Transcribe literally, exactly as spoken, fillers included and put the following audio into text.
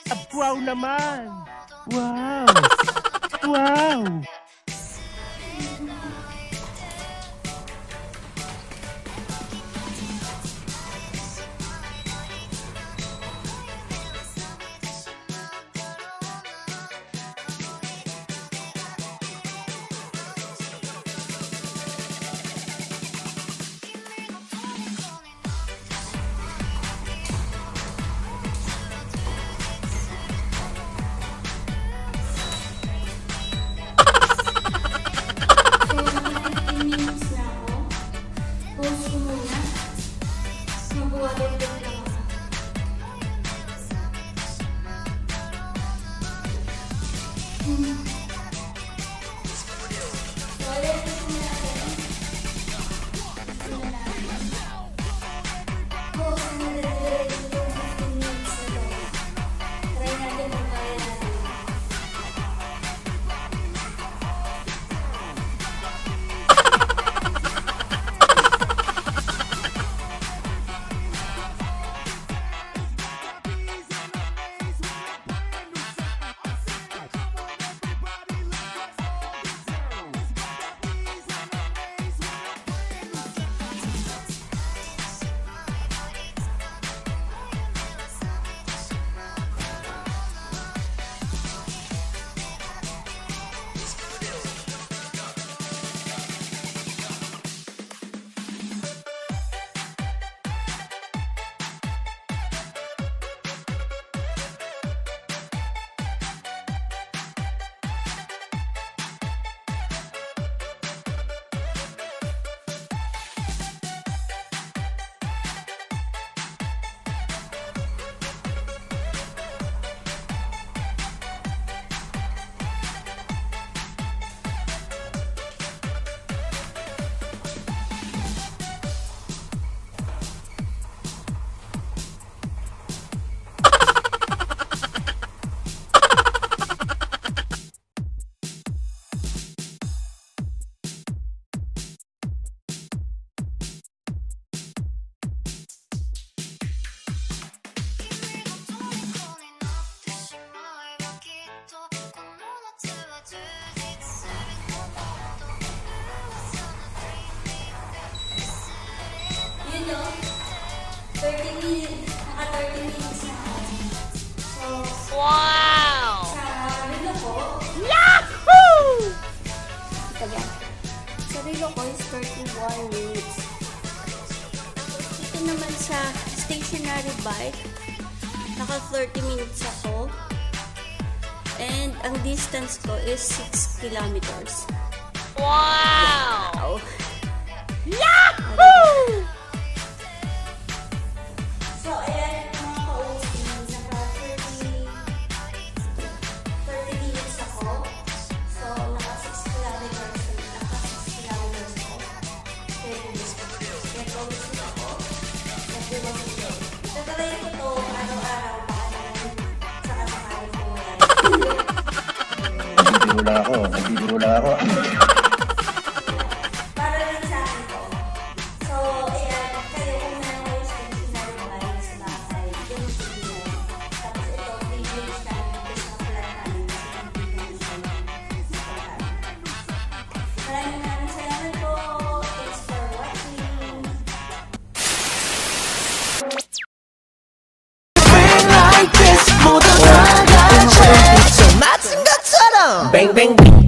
Wow naman! Wow! Wow! thirty minutes, naka thirty minutes na ako. So, wow! Sa relo ko, Yahoo! sa relo ko is thirty-one minutes. Ito naman sa stationary bike, naka thirty minutes ako. And ang distance ko is six kilometers. Wow! Yahoo! So, ayan, mga ka-uwi, naka thirty minutes ako. So, naka six kilometers. Naka six kilometers ako. Nag-uwi ako. Nag-uwi ako. Tatalayin ko to araw-araw pa naman sa kasakaling ko. Nagbibiro lang ako. Nagbibiro lang ako. Para rin sa akin to. So, ayan, kayo kung meron kayo stationary bike sa bahay, yun yung video. Tapos ito, video yung stand because nakaplatan namin sa computer. Maraming maraming salamat po. Thanks for watching. Like this 모두 다 같이 맞은 것처럼 뱅뱅뱅